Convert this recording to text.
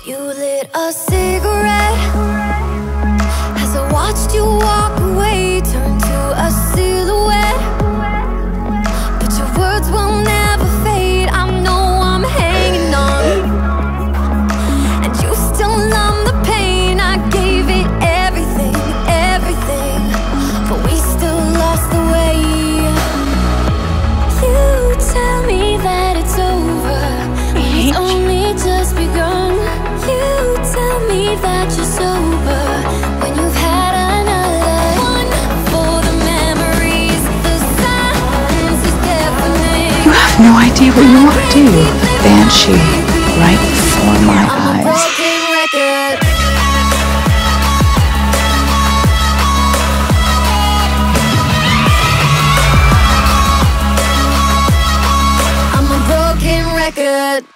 You lit a cigarette as I watched you walk away, turn to a silhouette. But your words will never fade. I know I'm hanging on, and you still numb the pain. I gave it everything, everything, but we still lost the way. You tell me that it's over, it's only just begun. You tell me that you're sober when you've had another one. For the memories, the silence is deafening. You have no idea what you want to do. Banshee, right before my eyes. Broken record. I'm a broken record.